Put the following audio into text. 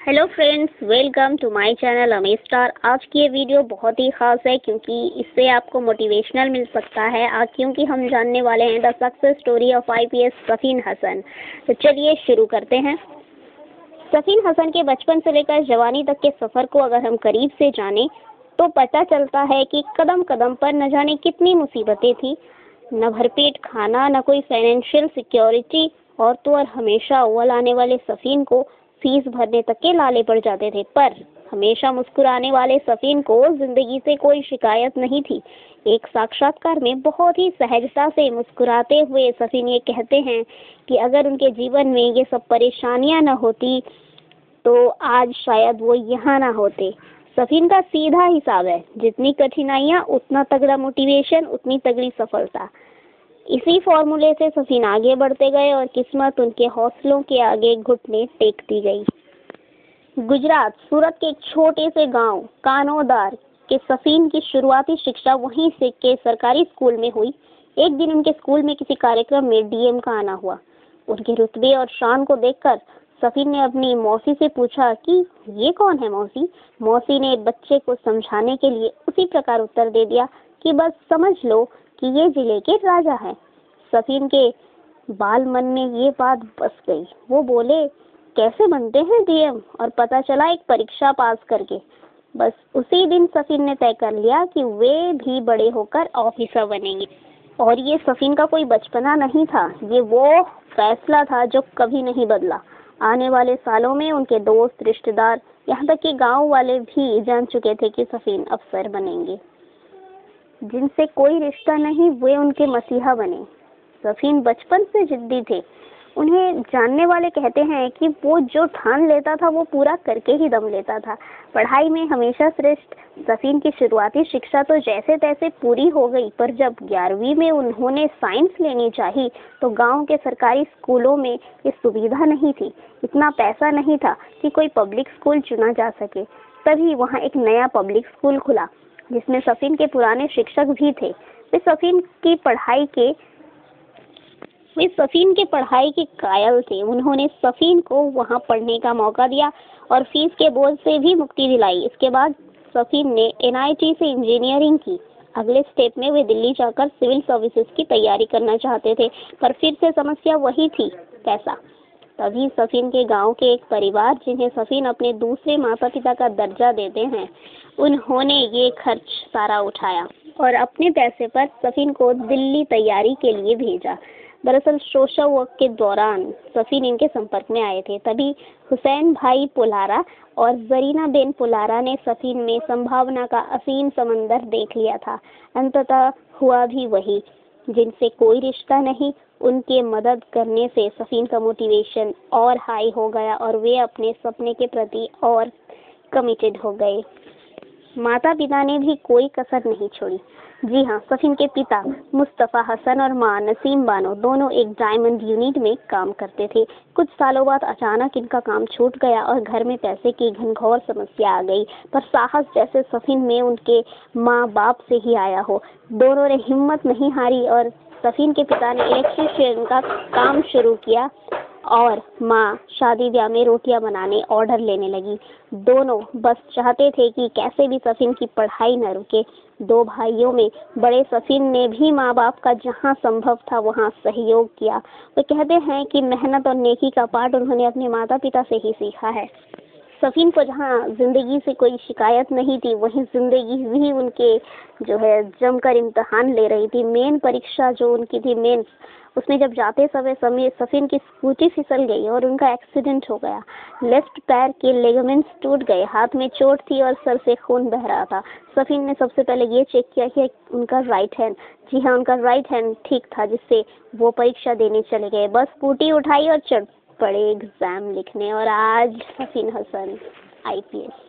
Hello friends, welcome to my channel amaze star. आज की ये वीडियो बहुत ही ख़ास है क्योंकि इससे आपको मोटिवेशनल मिल सकता है। आज क्योंकि हम जानने वाले हैं the success story of IPS Safeen Hasan. तो चलिए शुरू करते हैं। सफीन हसन के बचपन से लेकर जवानी तक के सफ़र को अगर हम करीब से जानें तो पता चलता है कि कदम कदम पर न जाने कितनी मुसीबतें थी। न भरपेट खाना, न कोई फाइनेंशियल सिक्योरिटी, और तो और हमेशा अव्वल आने वाले सफीन को फीस भरने तक के लाले पड़ जाते थे। पर हमेशा मुस्कुराने वाले सफीन को जिंदगी से कोई शिकायत नहीं थी। एक साक्षात्कार में बहुत ही सहजता से मुस्कुराते हुए सफीन ये कहते हैं कि अगर उनके जीवन में ये सब परेशानियां न होती तो आज शायद वो यहाँ ना होते। सफीन का सीधा हिसाब है, जितनी कठिनाइयां उतना तगड़ा मोटिवेशन, उतनी तगड़ी सफलता। इसी फॉर्मूले से सफीन आगे बढ़ते गए और किस्मत उनके हौसलों के आगे घुटने टेकती गई। गुजरात सूरत के एक छोटे से गांव कानोदार के सफीन की शुरुआती शिक्षा वहीं से के सरकारी स्कूल में हुई। एक दिन उनके स्कूल में किसी कार्यक्रम में डीएम का आना हुआ। उनके रुतबे और शान को देखकर सफीन ने अपनी मौसी से पूछा कि ये कौन है मौसी। मौसी ने बच्चे को समझाने के लिए उसी प्रकार उत्तर दे दिया कि बस समझ लो कि ये जिले के राजा हैं। सफीन के बाल मन में ये बात बस गई। वो बोले, कैसे बनते हैं डीएम? और पता चला एक परीक्षा पास करके। बस उसी दिन सफीन ने तय कर लिया कि वे भी बड़े होकर ऑफिसर बनेंगे। और ये सफीन का कोई बचपना नहीं था, ये वो फैसला था जो कभी नहीं बदला। आने वाले सालों में उनके दोस्त, रिश्तेदार, यहाँ तक कि गांव वाले भी जान चुके थे कि सफीन अफसर बनेंगे। जिनसे कोई रिश्ता नहीं, वे उनके मसीहा बने। सफीन बचपन से जिद्दी थे। उन्हें जानने वाले कहते हैं कि वो जो ठान लेता था वो पूरा करके ही दम लेता था। पढ़ाई में हमेशा श्रेष्ठ सफीन की शुरुआती शिक्षा तो जैसे तैसे पूरी हो गई, पर जब 11वीं में उन्होंने साइंस लेनी चाहिए तो गांव के सरकारी स्कूलों में ये सुविधा नहीं थी। इतना पैसा नहीं था कि कोई पब्लिक स्कूल चुना जा सके। तभी वहाँ एक नया पब्लिक स्कूल खुला जिसमें सफीन के पुराने शिक्षक भी थे। वे सफीन के पढ़ाई के कायल थे। उन्होंने सफीन को वहां पढ़ने का मौका दिया और फीस के बोझ से भी मुक्ति दिलाई। इसके बाद सफीन ने एनआईटी से इंजीनियरिंग की। अगले स्टेप में वे दिल्ली जाकर सिविल सर्विसेज की तैयारी करना चाहते थे, पर फिर से समस्या वही थी, पैसा। तभी सफीन के गांव के एक परिवार, जिन्हें सफीन अपने दूसरे माता पिता का दर्जा देते हैं, उन्होंने ये खर्च सारा उठाया और अपने पैसे पर सफीन को दिल्ली तैयारी के लिए भेजा। दरअसल सोशल वर्क के दौरान सफीन इनके संपर्क में आए थे। तभी हुसैन भाई पुलारा और जरीना बेन पुलारा ने सफीन में संभावना का असीम समंदर देख लिया था। अंततः हुआ भी वही, जिनसे कोई रिश्ता नहीं। उनके मदद करने से सफीन का मोटिवेशन और हाई हो गया और वे अपने सपने के प्रति और कमिटेड हो गए। माता पिता ने भी कोई कसर नहीं छोड़ी। जी हाँ, सफीन के पिता मुस्तफ़ा हसन और माँ नसीम बानो दोनों एक डायमंड यूनिट में काम करते थे। कुछ सालों बाद अचानक इनका काम छूट गया और घर में पैसे की घनघोर समस्या आ गई। पर साहस जैसे सफीन में उनके माँ बाप से ही आया हो। दोनों ने हिम्मत नहीं हारी और सफीन के पिता ने इलेक्ट्रीशियन का काम शुरू किया और माँ शादी ब्याह में रोटियां बनाने ऑर्डर लेने लगी। दोनों बस चाहते थे कि कैसे भी सफीन की पढ़ाई न रुके। दो भाइयों में बड़े सफीन ने भी माँ बाप का जहाँ संभव था वहाँ सहयोग किया। वे कहते हैं कि मेहनत और नेकी का पाठ उन्होंने अपने माता पिता से ही सीखा है। सफीन को जहाँ जिंदगी से कोई शिकायत नहीं थी, वहीं जिंदगी भी उनके जो है जमकर इम्तहान ले रही थी। मेन परीक्षा जो उनकी थी, मेंस, उसमें जब जाते समय सफीन की स्कूटी फिसल गई और उनका एक्सीडेंट हो गया। लेफ्ट पैर के लिगामेंट्स टूट गए, हाथ में चोट थी और सर से खून बह रहा था। सफीन ने सबसे पहले ये चेक किया कि उनका राइट हैंड, जी हाँ, उनका राइट हैंड ठीक था, जिससे वो परीक्षा देने चले गए। बस स्कूटी उठाई और चढ़ पड़े एग्जाम लिखने और आज सफीन हसन आईपीएस।